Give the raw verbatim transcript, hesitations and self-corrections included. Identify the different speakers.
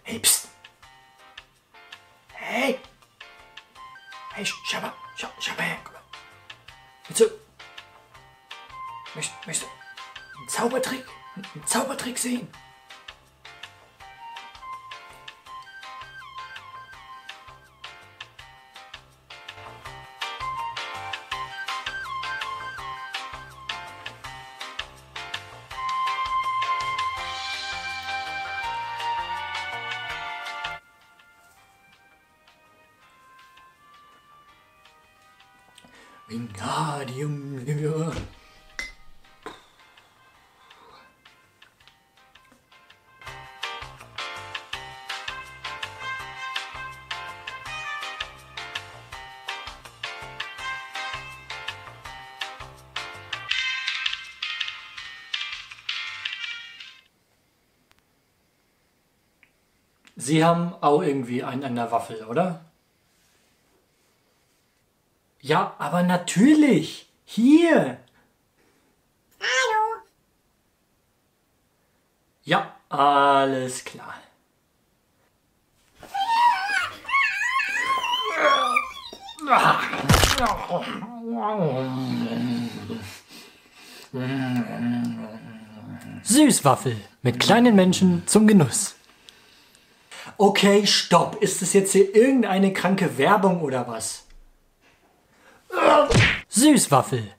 Speaker 1: Hey, pst. Hey. Hey, Schabba, schau, schau mal her. Guck mal. Willst du... Möchtest, möchtest du einen Zaubertrick? Einen Zaubertrick sehen? Wingardium Leviosa. Sie haben auch irgendwie einen an der Waffel, oder? Ja, aber natürlich! Hier!
Speaker 2: Hallo!
Speaker 1: Ja, alles klar. Süßwaffel mit kleinen Menschen zum Genuss. Okay, stopp. Ist das jetzt hier irgendeine kranke Werbung oder was? Süßwaffel